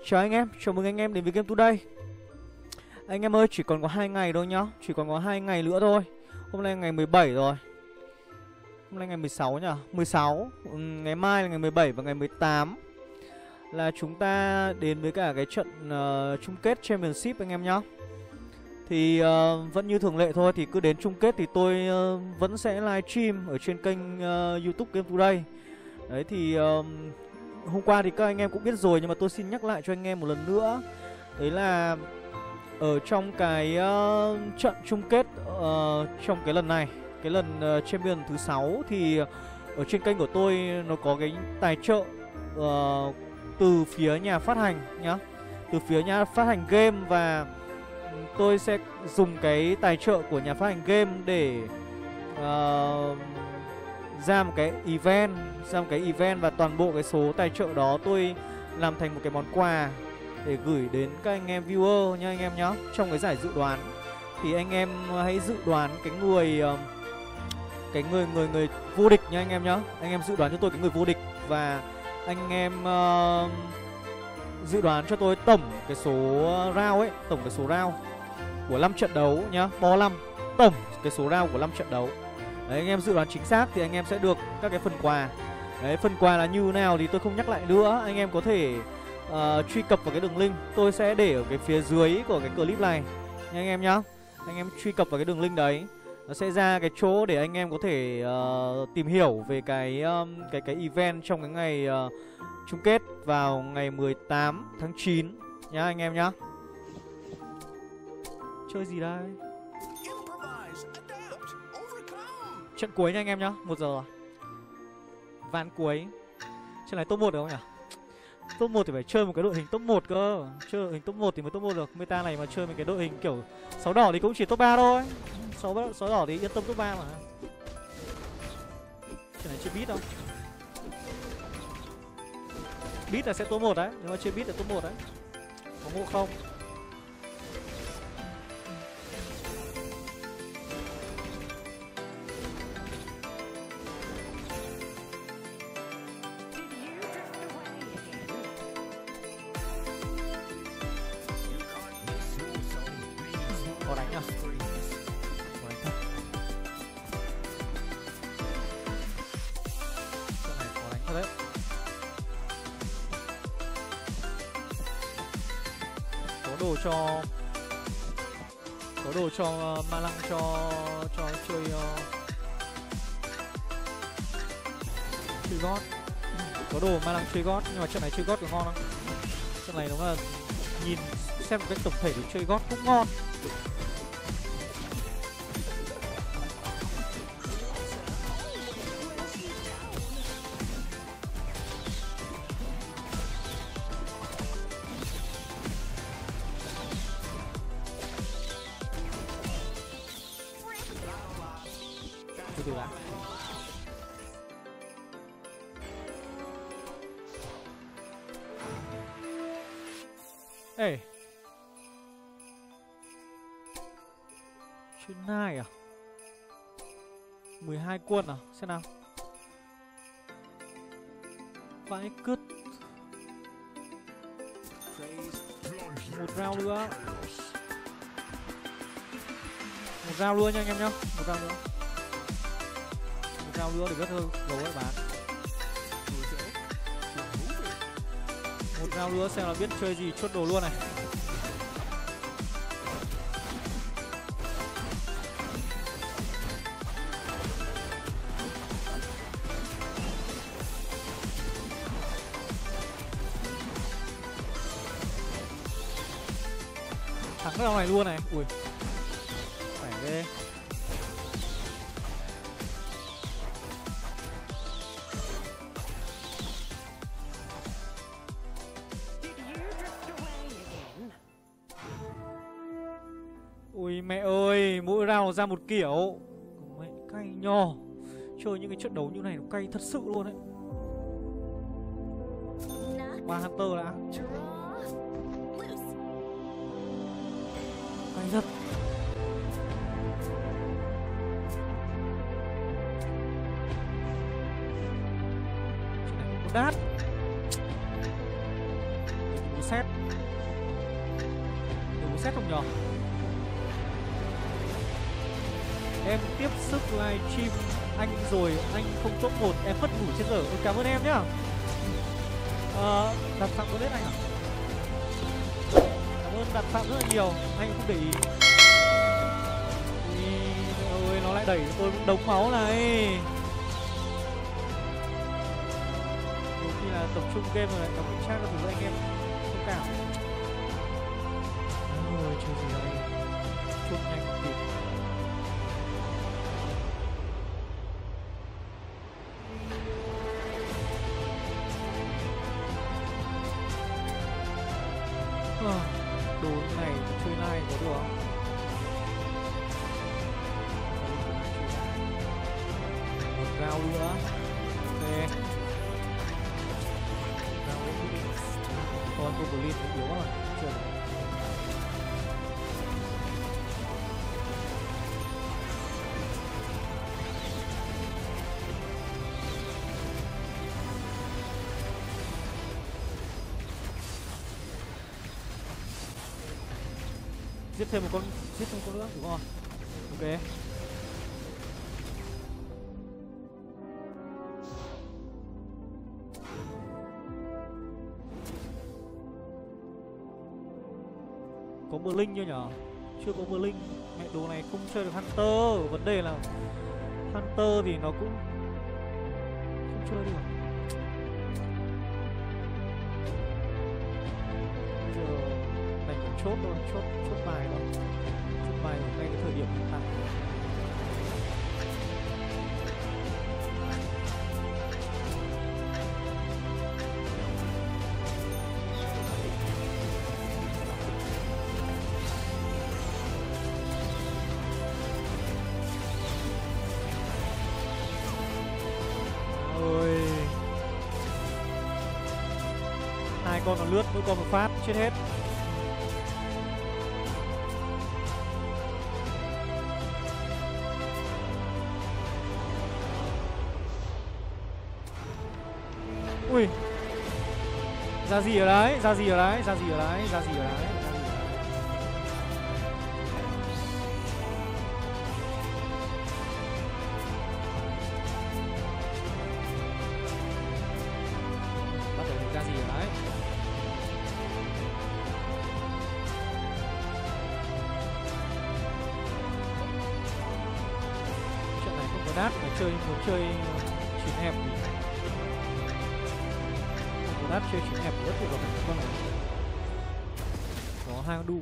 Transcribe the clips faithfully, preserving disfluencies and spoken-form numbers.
Chào anh em, chào mừng anh em đến với Game Today. Anh em ơi, chỉ còn có hai ngày thôi nhá. Chỉ còn có hai ngày nữa thôi. Hôm nay ngày mười bảy rồi. Hôm nay ngày mười sáu nhỉ? mười sáu, ừ, ngày mai là ngày mười bảy và ngày mười tám là chúng ta đến với cả cái trận uh, chung kết Championship anh em nhá. Thì uh, vẫn như thường lệ thôi, thì cứ đến chung kết thì tôi uh, vẫn sẽ live stream ở trên kênh uh, YouTube Game Today. Đấy thì uh, hôm qua thì các anh em cũng biết rồi, nhưng mà tôi xin nhắc lại cho anh em một lần nữa. Đấy là ở trong cái uh, trận chung kết uh, trong cái lần này, cái lần uh, Champion thứ sáu, thì ở trên kênh của tôi nó có cái tài trợ uh, từ phía nhà phát hành nhá. Từ phía nhà phát hành game, và tôi sẽ dùng cái tài trợ của nhà phát hành game để uh, ra một cái event, ra một cái event và toàn bộ cái số tài trợ đó tôi làm thành một cái món quà để gửi đến các anh em viewer nha anh em nhá. Trong cái giải dự đoán thì anh em hãy dự đoán cái người cái người người người vô địch nha anh em nhá. Anh em dự đoán cho tôi cái người vô địch, và anh em uh, dự đoán cho tôi tổng cái số round ấy, tổng cái số round của năm trận đấu nhá, bo năm, tổng cái số round của năm trận đấu. Đấy, anh em dự đoán chính xác thì anh em sẽ được các cái phần quà. Đấy, phần quà là như nào thì tôi không nhắc lại nữa. Anh em có thể uh, truy cập vào cái đường link tôi sẽ để ở cái phía dưới của cái clip này nha anh em nhá. Anh em truy cập vào cái đường link đấy, nó sẽ ra cái chỗ để anh em có thể uh, tìm hiểu về cái um, cái cái event trong cái ngày uh, chung kết vào ngày mười tám tháng chín nhá anh em nhá. Chơi gì đây? Trận cuối nha anh em nhá, một giờ. Ván cuối. Trận này top một được không nhỉ? Top một thì phải chơi một cái đội hình top một cơ. Chơi đội hình top một thì mới top một được. Meta này mà chơi một cái đội hình kiểu sáu đỏ thì cũng chỉ top ba thôi. sáu, sáu đỏ thì yên tâm top ba mà. Trận này chơi beat không? Beat là sẽ top một đấy. Nếu mà chơi beat là top một đấy. Có ngộ không? Có đánh à? Có đánh thật. Trận này có đánh thật đấy. Có đồ cho Có đồ cho uh, Ma Lăng cho cho chơi uh, chơi gót. Có đồ Ma Lăng chơi gót, nhưng mà trận này chơi gót có ngon không? Trận này đúng là nhìn xem một cái tổng thể thì chơi gót cũng ngon. Từ từ đã. Ê, chuyến nai à? mười hai quân à? Xem nào. Vãi cứt. Một round nữa. Một round luôn nha anh em nhá. Một round nữa. Một round nữa để gấp hơn gấu ấy bán. Một round nữa xem là biết chơi gì, chốt đồ luôn này. Thắng cái round này luôn này. Ui, khỏe ghê. Ui mẹ ơi, mỗi round ra một kiểu. Mẹ cay nho. Chơi những cái trận đấu như này nó cay thật sự luôn đấy. Ba Hunter đã. Cay thật. Trận này cũng có đát. Set reset không nhờ? Em tiếp sức live stream anh rồi anh không top một, em mất ngủ trên giờ. Cảm ơn em nhá. Ờ, đặt phạm có lên anh à? Cảm ơn đặt phạm rất là nhiều, anh không để ý. Ôi, nó lại đẩy tôi cũng đống máu này. Đôi khi là tập trung game rồi lại đóng chat các thứ anh em không cảm. Ôi, chơi gì đây? Chốt nhanh một kịp. Đồ này chơi live có được không? Một rau nữa. Ok. Rau đấy cũng đi. Còn Goblin cũng yếu rồi. Chưa được. Giết thêm một con, giết thêm một con nữa, đúng không? Ok. Có bờ linh chưa nhở? Chưa có bờ linh. Mẹ đồ này không chơi được Hunter. Vấn đề là Hunter thì nó cũng không chơi được. Bây giờ đành phải chốt thôi, chốt chốt bài thôi. Chốt bài ở ngay cái thời điểm hiện tại. Ôi, hai con nó lướt, mỗi con một phát chết hết. Ui, ra gì ở đấy, ra gì ở đấy, ra gì ở đấy, ra gì ở đấy, ra gì ở đấy. Bắt đầu ra gì ở đấy. Trận này không có đát, mà chơi muốn chơi chín hẹp thì đát chơi chín hẹp rất là vâng. Có hai con Doom.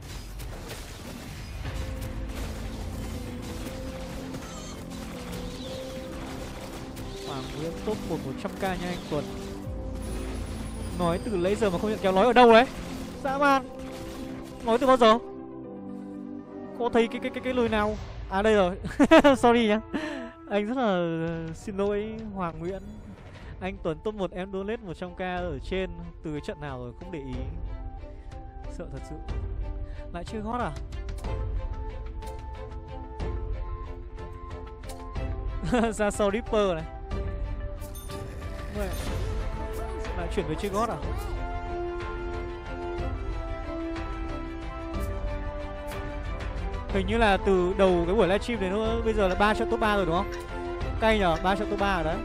Hoàng Nguyễn top một một trăm k nha anh Tuấn. Nói từ lấy giờ mà không nhận kéo, nói ở đâu đấy? Dã man. Nói từ bao giờ? Có thấy cái cái cái cái lời nào? À đây rồi. Sorry nhá. Anh rất là xin lỗi Hoàng Nguyễn. Anh Tuấn top một em donate một trăm k ở trên. Từ cái trận nào rồi không để ý. Sợ thật sự. Lại chơi hot à? Ra sau Reaper này. Mẹ. Lại chuyển về chơi gót à? Hình như là từ đầu cái buổi livestream này nó bây giờ là ba trận top ba rồi đúng không? Cay nhờ, ba trận top ba rồi đấy.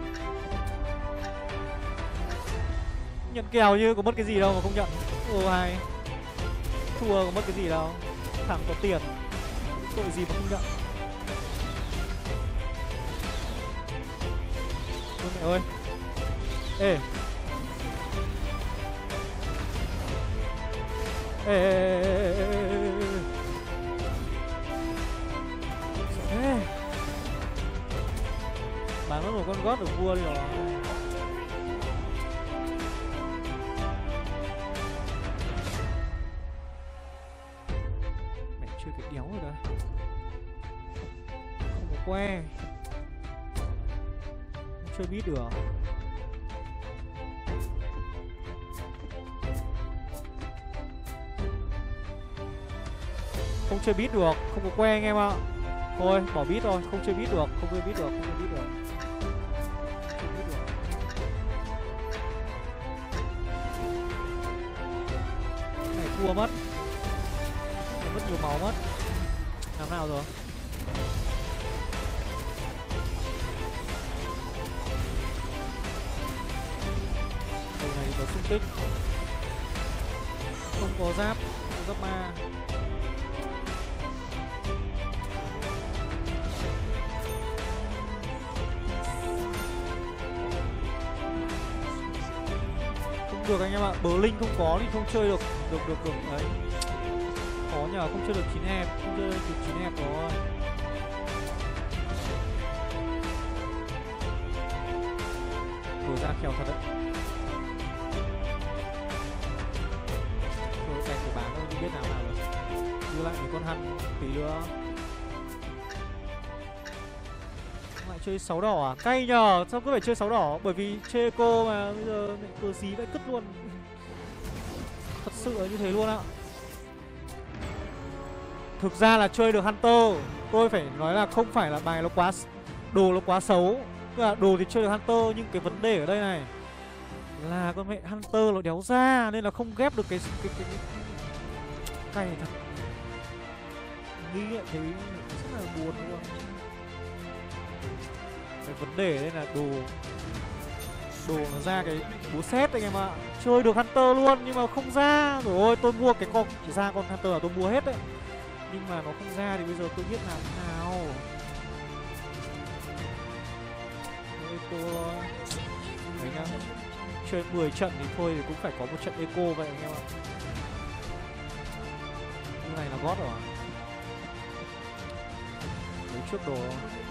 Nhận kèo như có mất cái gì đâu mà không nhận. Ồ hay. Thua có mất cái gì đâu. Thằng có tiền. Tội gì mà không nhận. Ôi mẹ ơi. Ê. Ê, ê, ê, ê, ê, ê. Ê. Bán mất một con gót được vua đi rồi. Mẹ chưa cái đéo rồi đây. Không có que. Không chơi beat được. Không chơi beat được, không có que anh em ạ. Thôi, bỏ beat thôi, không chơi beat được, không chơi beat được, không chơi beat được. Không chơi beat được. Này thua mất. Này mất nhiều máu mất. Làm nào rồi? Đây này có xung kích. Không có giáp, không có giáp ma. Không được anh em ạ, bờ linh không có thì không chơi được được được được đấy. Khó nhờ, không chơi được chín hẹp, không chơi được chín hẹp rồi. Rồi ra kèo thật đấy. Rồi cảnh của bán thôi, không biết nào nào rồi. Đưa lại mấy con hăn tí nữa. Lại chơi sáu đỏ à? Cay nhờ, sao cứ phải chơi sáu đỏ? Bởi vì chơi cô mà bây giờ cờ xí vãi cứt luôn. Thật sự là như thế luôn ạ. Thực ra là chơi được Hunter, tôi phải nói là không phải là bài nó quá đồ nó quá xấu. Tức là đồ thì chơi được Hunter, nhưng cái vấn đề ở đây này là con mẹ Hunter nó đéo ra nên là không ghép được cái cái cái, cái... cay thật. Nghĩ lại thấy rất là buồn luôn. Cái vấn đề đây là đồ đồ nó ra cái búa xét anh em ạ. Chơi được Hunter luôn nhưng mà không ra. Rồi ôi, tôi mua cái con ra con Hunter là tôi mua hết đấy. Nhưng mà nó không ra thì bây giờ tôi biết làm thế nào. Eco đấy nhá. Chơi mười trận thì thôi thì cũng phải có một trận eco vậy anh em ạ. Cái này là gót rồi. Lấy trước đồ.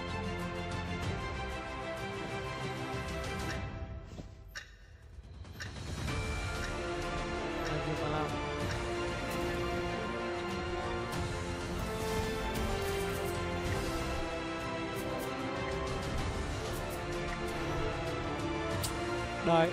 Đấy.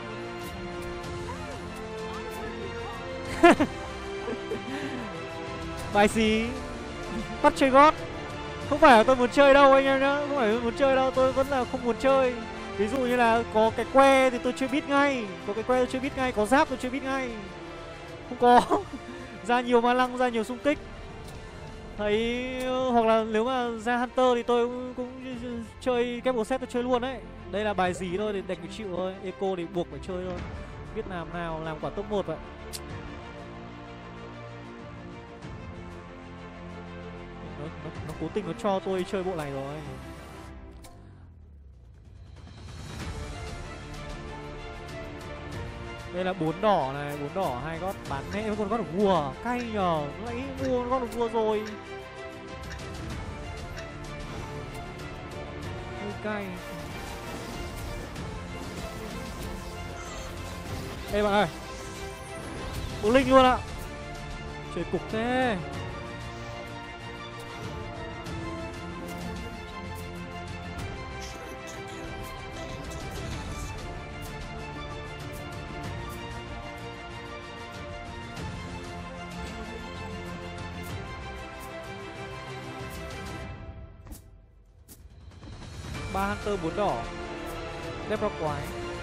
Bài xí bắt chơi gót. Không phải là tôi muốn chơi đâu anh em nhá. Không phải tôi muốn chơi đâu, tôi vẫn là không muốn chơi. Ví dụ như là có cái que thì tôi chơi bít ngay. Có cái que tôi chơi bít ngay, có giáp tôi chơi bít ngay. Không có. Ra nhiều ma lăng, ra nhiều xung kích. Thấy hoặc là nếu mà ra Hunter thì tôi cũng, cũng chơi kép bộ set tôi chơi luôn đấy. Đây là bài gì thôi thì đành phải chịu thôi. Eco thì buộc phải chơi thôi. Biết làm nào làm quả top một vậy. Nó, nó, nó cố tình nó cho tôi chơi bộ này rồi. Đây là bốn đỏ này, bốn đỏ hai gót bán mẹ với con gót của vua. Cay nhờ, lại mua con gót của vua rồi. Hơi cay. Đây bạn ơi. Bố linh luôn ạ. Chơi cục thế. ba Hunter bốn đỏ. Đép ra quái.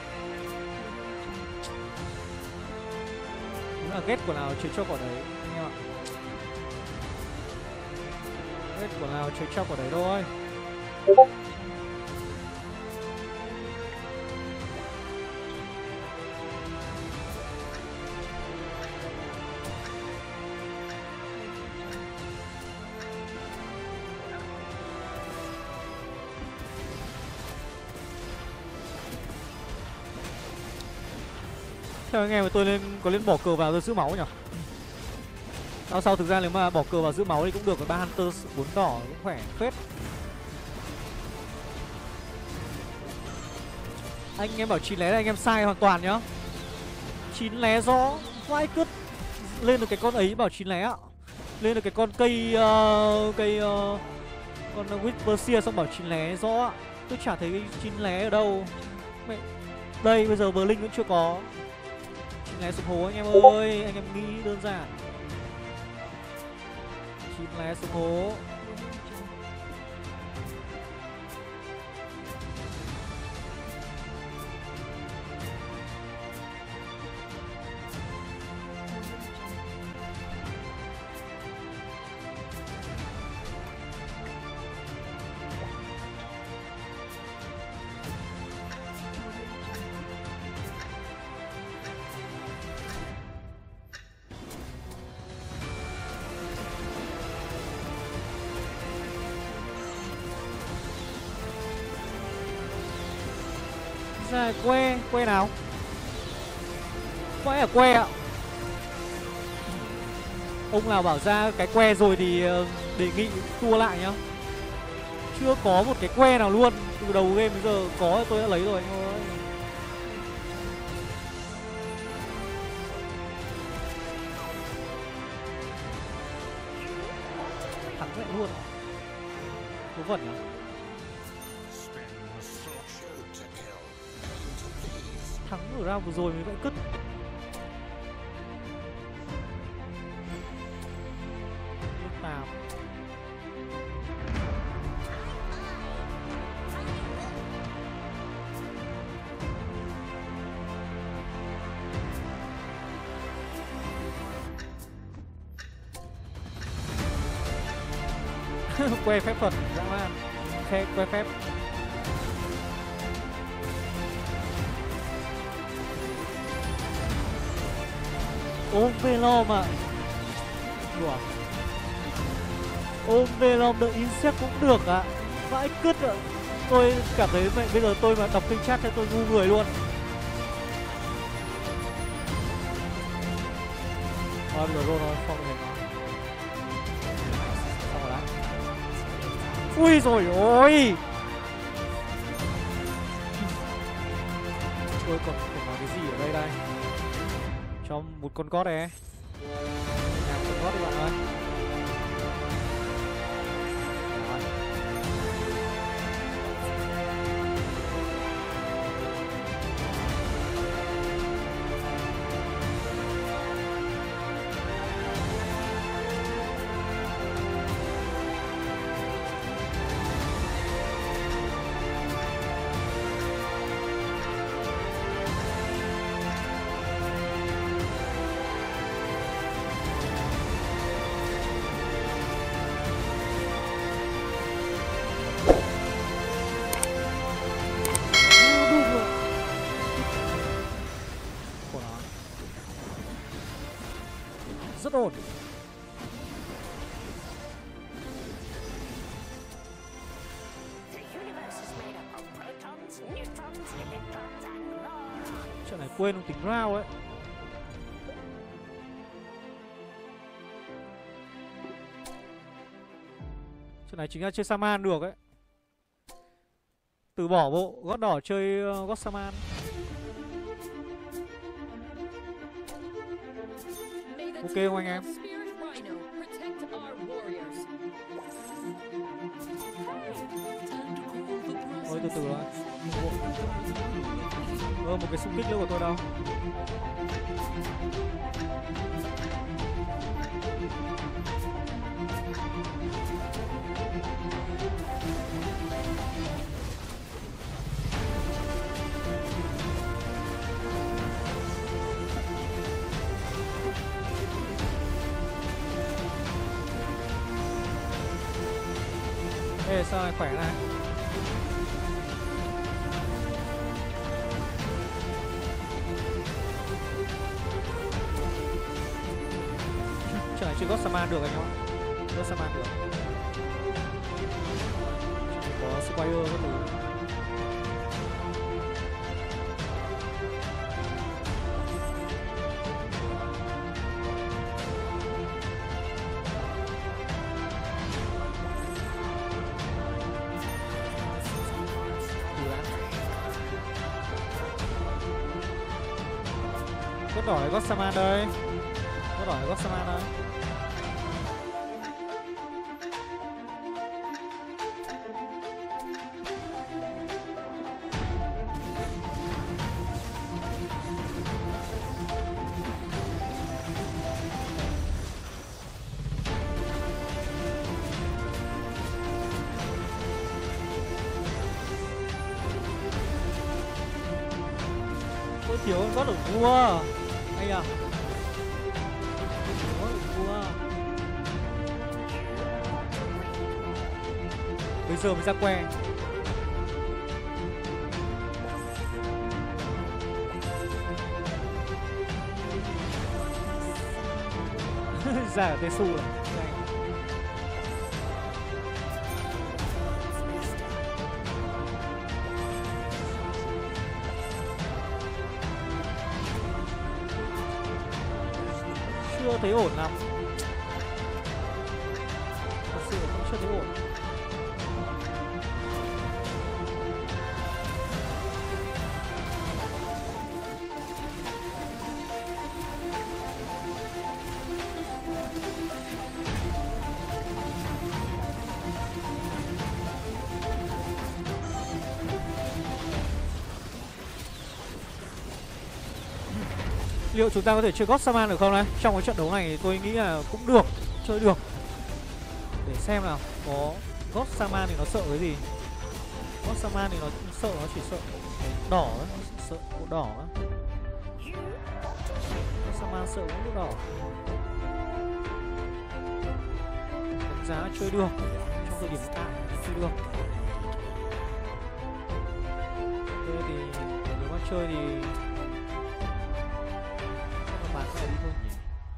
Đúng là ghét của nào chơi cho quả đấy anh em ạ. Ghét của nào chơi cho quả đấy thôi. Theo anh em mà tôi lên có lên bỏ cờ vào rồi giữ máu nhỉ? Sau sau thực ra nếu mà bỏ cờ vào giữ máu thì cũng được, với ba Hunter bốn đỏ cũng khỏe phết. Anh em bảo chín lé là anh em sai hoàn toàn nhá. Chín lé rõ vãi cứt. Lên được cái con ấy bảo chín lé ạ. Lên được cái con cây uh, cây uh, con Whisper xong bảo chín lé rõ ạ. Tôi chả thấy cái chín lé ở đâu. Mẹ. Đây bây giờ Blink vẫn chưa có. chín lé sụp hố anh em ơi, anh em nghĩ đơn giản. chín lé sụp hố. Này, que, que nào? Vãi à, que ạ. Ông nào bảo ra cái que rồi thì đề nghị tua lại nhá. Chưa có một cái que nào luôn. Từ đầu game đến giờ có tôi đã lấy rồi anh ơi. Thắng lại luôn. Cố vẩn nhá. Thắng ở round vừa rồi mới vậy cứt. Lúc nào que phép thuật dã man. Que, que phép. Ôm Velom à. Đùa. Ôm Velom đợi insect cũng được ạ. À. Vãi cứt ạ. À. Tôi cảm thấy mẹ bây giờ tôi mà đọc kênh chat cho tôi ngu người luôn. Thôi bây giờ rồi thôi, xong rồi nó. Xong rồi đã. Ui rồi ôi. Tôi còn phải nói cái gì ở đây đây. Cho một con gót này. Nhạc con gót đi bạn ơi. Rất ổn. Chuyện này quên không tính round ấy. Chuyện này chính là chơi Saman được ấy. Từ bỏ bộ gót đỏ chơi uh, gót Saman. Ok không anh em? Thôi từ từ thôi. Ờ, một cái xung kích nữa của tôi đâu. Ê sao lại khỏe này. Trời chưa có Saman được anh em ạ. Chưa có Saman được. Có Squire các thứ. Gót đỏ gót Saman đây. Gót đỏ gót Saman đây. Tôi thiếu gót đỏ vua. Hay à. Gót đỏ vua. Bây giờ mới ra que. Ra ở Tesu rồi. thấy ổn lắm. Thật sự cũng chưa thấy ổn. Liệu chúng ta có thể chơi God Saman được không này? Trong cái trận đấu này thì tôi nghĩ là cũng được, chơi được. Để xem nào, có God Saman thì nó sợ cái gì? God Saman thì nó sợ, nó chỉ sợ đỏ ấy, nó chỉ sợ bộ đỏ ấy. God Saman sợ cũng bộ đỏ. Đánh giá là chơi được, trong thời điểm hiện tại chơi được. Ok thì nếu mà chơi thì đi thôi nhỉ.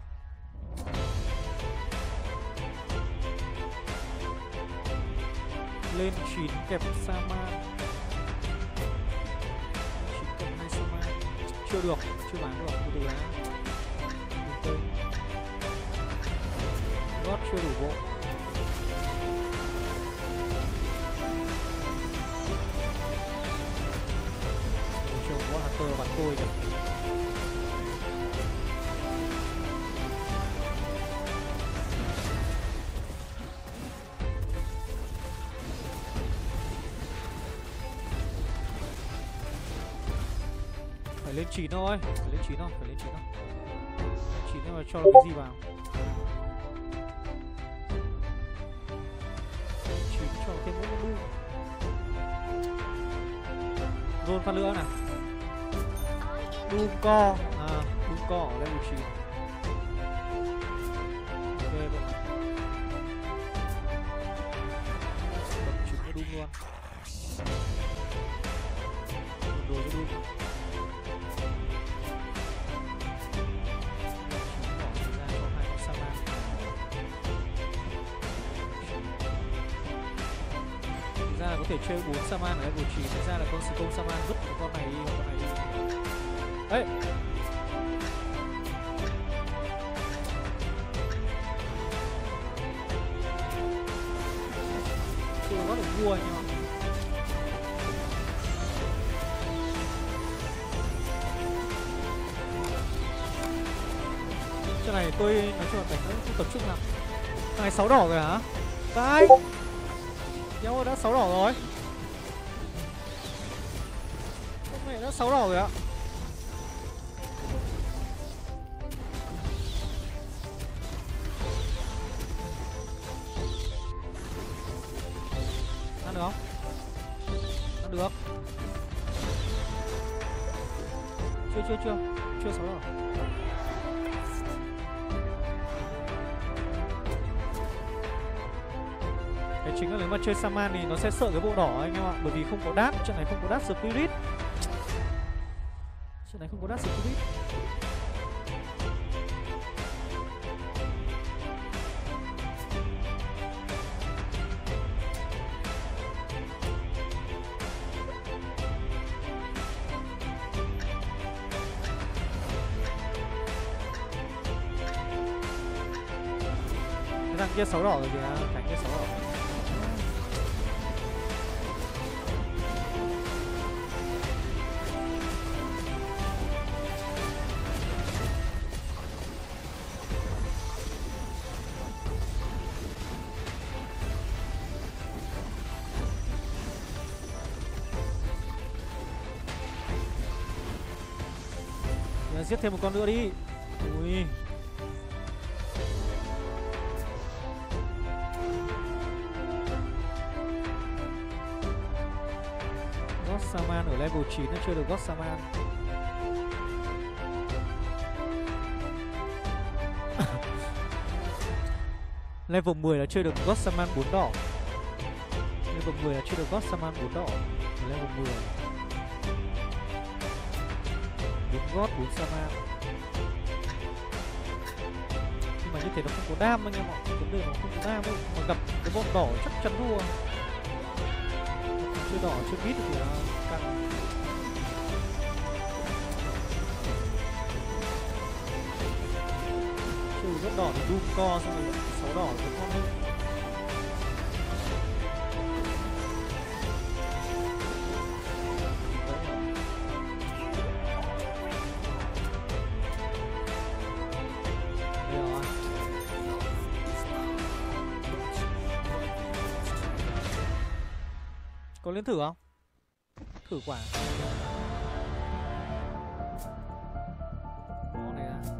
Lên chín kẹp Saman, chín kẹp hai Saman chưa được, chưa bán được, từ từ đã. Gót chưa đủ bộ. Châu có Hunter bắn tôi kìa. Lên chín thôi, phải lên chín thôi, phải lên chín thôi. chín nhưng mà cho cái gì vào? chín cho thêm mỗi một đu. Roll phát nữa nào. Doom co, à, Doom co ở level chín. Ok vậy. Bật chín cái Doom luôn. Đồ cái Doom. Có thể chơi bốn Saman ở level chín, thực ra là con sư công Saman vứt con này đi, con này đi. Đấy. Chưa có được vua nhưng mà trận này tôi nói chung là đánh không tập trung lắm. Thằng này sáu đỏ rồi hả? Cái nhau đã sáu đỏ rồi. Hôm nay đã sáu đỏ rồi ạ. Ăn được không? Ăn được. Chưa chưa chưa, chưa sáu đỏ. Chính là nếu mà chơi Saman thì nó sẽ sợ cái bộ đỏ anh em ạ. Bởi vì không có đát, trận này không có đát Spirit. Trận này không có đát Spirit. Cái thằng kia sáu đỏ rồi kìa, thằng kia sáu đỏ. Giết thêm một con nữa đi. Ui. God Saman ở level chín nó chưa được God Saman. Level mười là chơi được God Saman bốn đỏ. Level mười là chơi được God Saman bốn đỏ. Ở level mười. bốn gót, bốn Saman. Nhưng mà như thế nó không có đam anh em ạ. Vấn đề nó không có đam đâu. Mà gặp cái bọn đỏ chắc chắn thua. Chơi đỏ, chơi mít thì là căng. Chơi Rất đỏ thì Doom co, xong rồi sáu đỏ thì con hơn. Có lên thử không? Thử quả. Đó này à.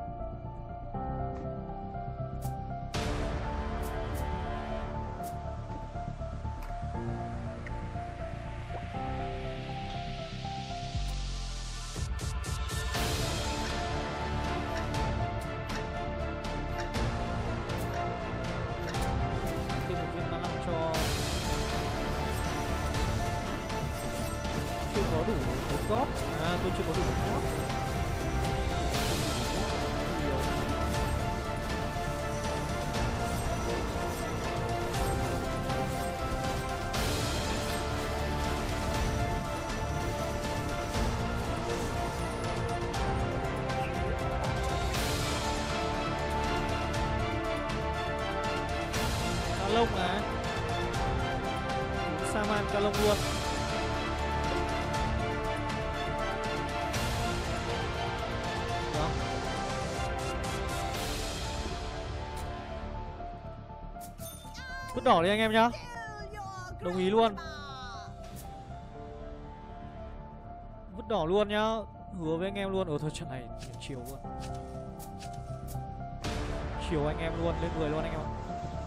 Thêm một viên ma lăng cho. Chưa có đủ bốn gót. À tôi chưa có đủ bốn gót. Cá lông à. Saman cá lông luôn. Vứt đỏ đi anh em nhá. Đồng ý luôn. Vứt đỏ luôn nhá. Hứa với anh em luôn. Ở thôi trận này chiều luôn. Chiều anh em luôn. Lên người luôn anh em ạ.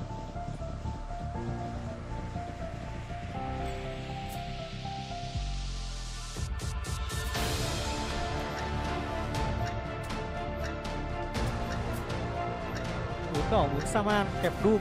Bốn đỏ bốn Saman kẹp Doom.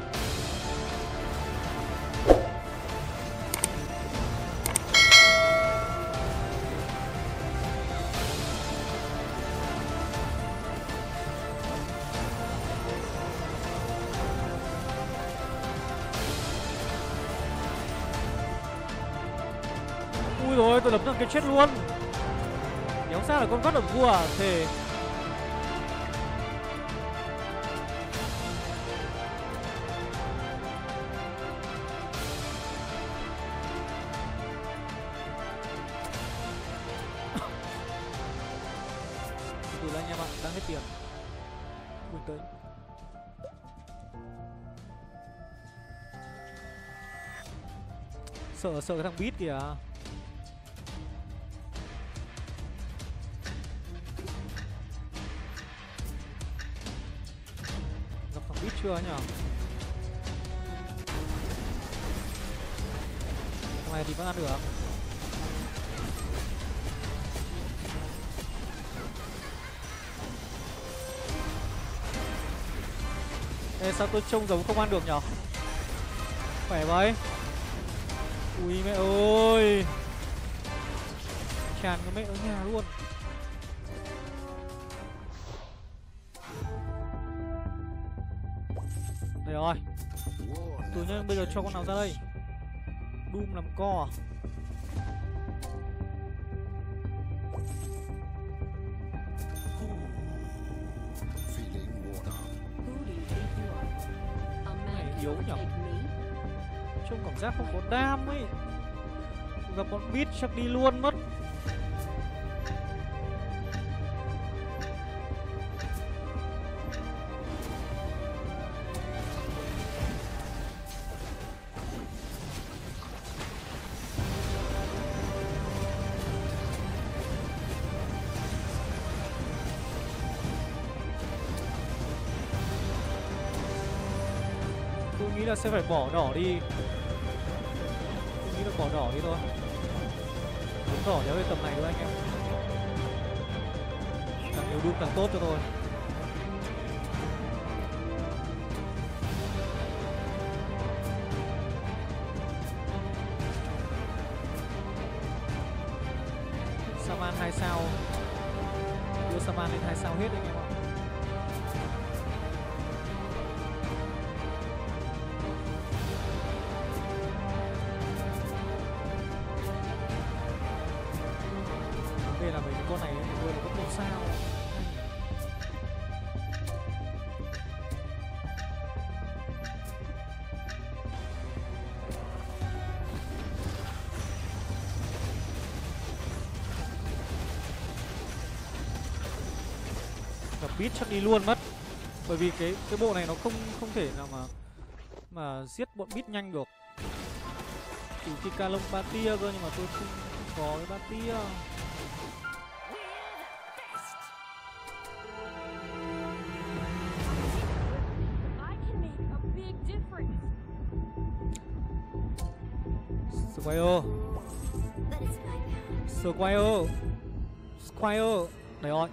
Ui rồi tôi lập được cái chết luôn. Đéo sao là con gót ở vua à. Thề. Từ là anh em ạ, đang hết tiền. Mình tới. Sợ sợ cái thằng Beat kìa. Gặp thằng Beat chưa nhỉ? Thằng này thì vẫn ăn được. Ê sao tôi trông giống không ăn được nhở? Khỏe vậy. Ui mẹ ơi. Tràn cái mẹ ở nhà luôn. Đây rồi. Từ nhá, bây giờ cho con nào ra đây? Doom làm co à? Này yếu nhở? Trông cảm giác không có đam ấy. Gặp bọn Beat chắc đi luôn mất. Tôi nghĩ là sẽ phải bỏ đỏ đi. Tôi nghĩ là bỏ đỏ đi thôi. Bốn đỏ nhớ về tầm này thôi anh em. Càng nhiều Doom càng tốt cho tôi. Saman hai sao. Đưa Saman lên hai sao hết anh em ạ. Đây là mấy cái con này nuôi là có một sao. beat chắc đi luôn mất. Bởi vì cái cái bộ này nó không không thể nào mà mà giết bọn beat nhanh được. Trừ khi ca lông ba tia cơ, nhưng mà tôi không, không có cái ba tia. Squire Squire Squire. Đấy rồi.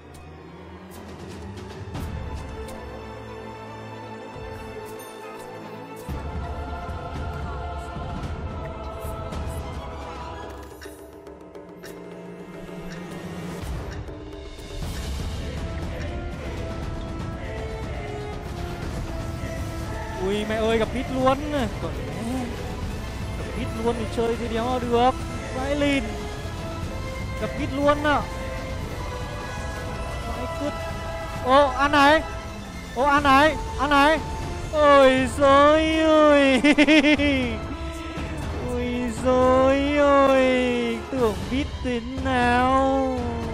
Ui mẹ ơi, gặp beat luôn. Còn gặp beat luôn thì chơi thì đéo được. Vãi lìn. Gặp beat luôn à. Vãi cứt. Ô ăn này. Ô ăn này. Ăn này. Ôi giời ơi. Ôi giời ơi. Tưởng beat thế nào.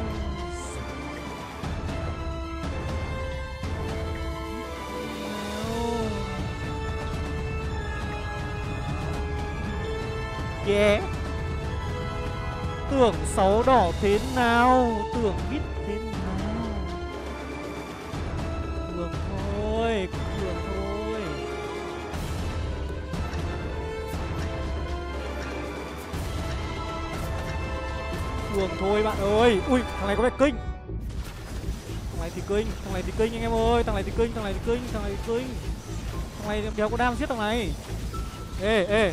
Yeah. Tưởng sáu đỏ thế nào. Tưởng biết thế nào. Tưởng thôi. Tưởng thôi. Tưởng thôi bạn ơi. Ui thằng này có vẻ kinh. Thằng này thì kinh. Thằng này thì kinh anh em ơi. Thằng này thì kinh. Thằng này thì kinh. Thằng này thì kinh. Thằng này đéo có đam giết thằng này. Ê ê.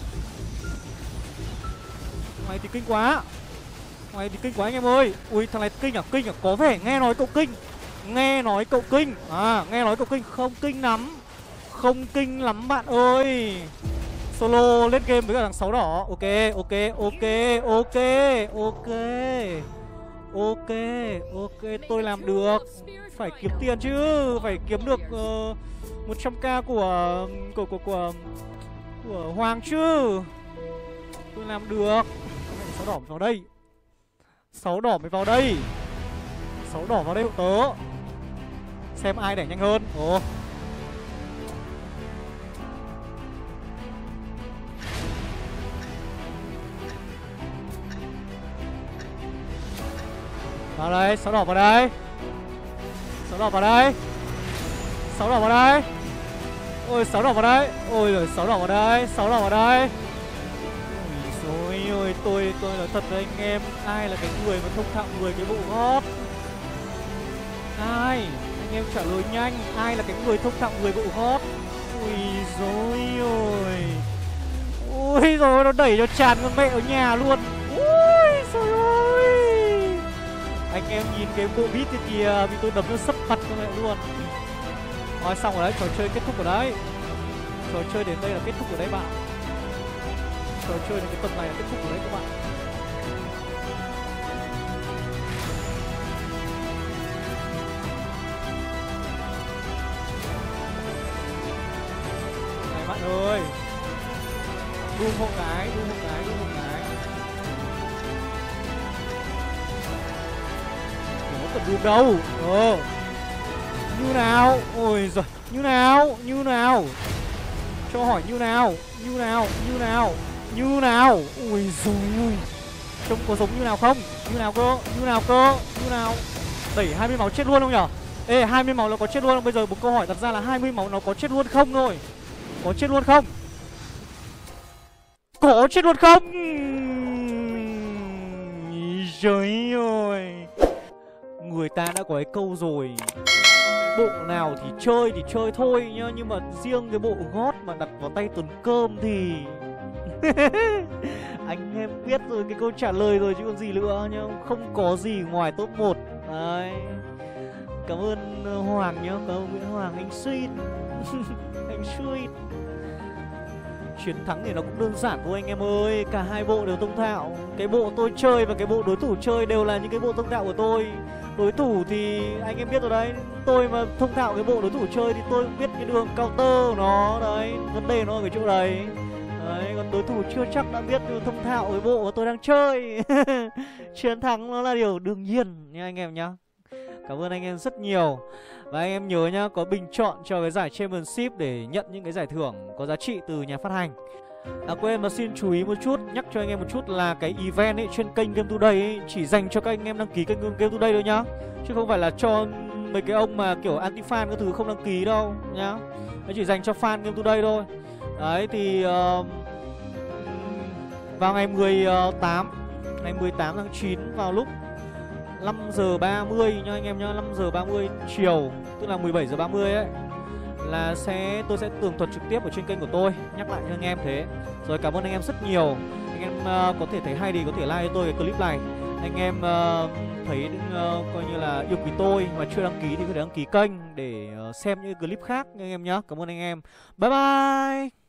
Thằng này thì kinh quá. Thằng này thì kinh quá anh em ơi. Ui thằng này kinh à? Kinh à? Có vẻ nghe nói cậu kinh. Nghe nói cậu kinh. À nghe nói cậu kinh. Không kinh lắm. Không kinh lắm bạn ơi. Solo lên game với cả thằng sáu đỏ. Ok ok ok ok ok ok ok. Tôi làm được. Phải kiếm tiền chứ. Phải kiếm được uh, một trăm k của của của của của Hoàng chứ. Tôi làm được. Sáu đỏ mới vào đây. Sáu đỏ mới vào đây. Sáu đỏ vào đây hộ tớ. Xem ai đẩy nhanh hơn. Ồ. Vào đây, sáu đỏ vào đây. Sáu đỏ vào đây. Sáu đỏ vào đây. Ôi sáu đỏ vào đây. Ôi rồi sáu đỏ vào đây. Sáu đỏ vào đây. Ôi ôi tôi tôi nói thật đấy anh em, ai là cái người mà thông thạo mười cái bộ gót? Ai? Anh em trả lời nhanh, ai là cái người thông thạo mười bộ gót? Ui dồi ôi. Ui rồi nó đẩy cho tràn con mẹ ở nhà luôn. Ui trời ơi. Anh em nhìn cái bộ beat kia kìa, vì tôi đấm nó sấp mặt con mẹ luôn. Rồi xong rồi đấy, trò chơi kết thúc ở đấy. Trò chơi đến đây là kết thúc ở đấy bạn. Trò chơi đến cái tập này là kết thúc ở đấy các bạn. Này bạn ơi. Đun một cái, đun một cái, đun một cái. Đừng có cần đun đâu. Ờ. Như nào? Ôi giời, như nào? Như nào? Cho hỏi như nào? Như nào? Như nào? Như nào? Ui dồi ôi. Trông có giống như nào không? Như nào cơ? Như nào cơ? Như nào? Đẩy hai mươi máu chết luôn không nhở? Ê hai mươi máu nó có chết luôn không? Bây giờ một câu hỏi đặt ra là hai mươi máu nó có chết luôn không thôi? Có chết luôn không? Có chết luôn không? Trời ơi. Người ta đã có cái câu rồi. Bộ nào thì chơi thì chơi thôi nhá. Nhưng mà riêng cái bộ gót mà đặt vào tay Tuấn Cơm thì anh em biết rồi cái câu trả lời rồi chứ còn gì nữa nhá. Không có gì ngoài top một. Đấy. Cảm ơn Hoàng nhá. Cảm ơn Nguyễn Hoàng. Anh sweet. Anh sweet. Chiến thắng thì nó cũng đơn giản thôi anh em ơi. Cả hai bộ đều thông thạo. Cái bộ tôi chơi và cái bộ đối thủ chơi đều là những cái bộ thông thạo của tôi. Đối thủ thì anh em biết rồi đấy. Tôi mà thông thạo cái bộ đối thủ chơi thì tôi cũng biết cái đường counter của nó. Đấy, vấn đề nó ở cái chỗ đấy. Đấy, còn đối thủ chưa chắc đã biết thông thạo cái bộ mà tôi đang chơi. Chiến thắng nó là điều đương nhiên nha anh em nhá. Cảm ơn anh em rất nhiều. Và anh em nhớ nhá, có bình chọn cho cái giải Championship để nhận những cái giải thưởng có giá trị từ nhà phát hành. À quên mà xin chú ý một chút, nhắc cho anh em một chút là cái event ấy trên kênh Game Today ấy chỉ dành cho các anh em đăng ký kênh Game Today thôi nhá. Chứ không phải là cho mấy cái ông mà kiểu anti-fan các thứ không đăng ký đâu nhá. Nó chỉ dành cho fan Game Today thôi. Đấy thì uh, vào ngày mười tám, ngày mười tám tháng chín vào lúc năm giờ ba mươi nha anh em nhá, năm giờ ba mươi chiều, tức là mười bảy giờ ba mươi ấy, là sẽ tôi sẽ tường thuật trực tiếp ở trên kênh của tôi, nhắc lại cho anh em thế. Rồi cảm ơn anh em rất nhiều. Anh em uh, có thể thấy hay thì có thể like cho tôi cái clip này. Anh em uh, thấy uh, coi như là yêu quý tôi mà chưa đăng ký thì có thể đăng ký kênh để uh, xem những clip khác nha anh em nhá. Cảm ơn anh em. Bye bye.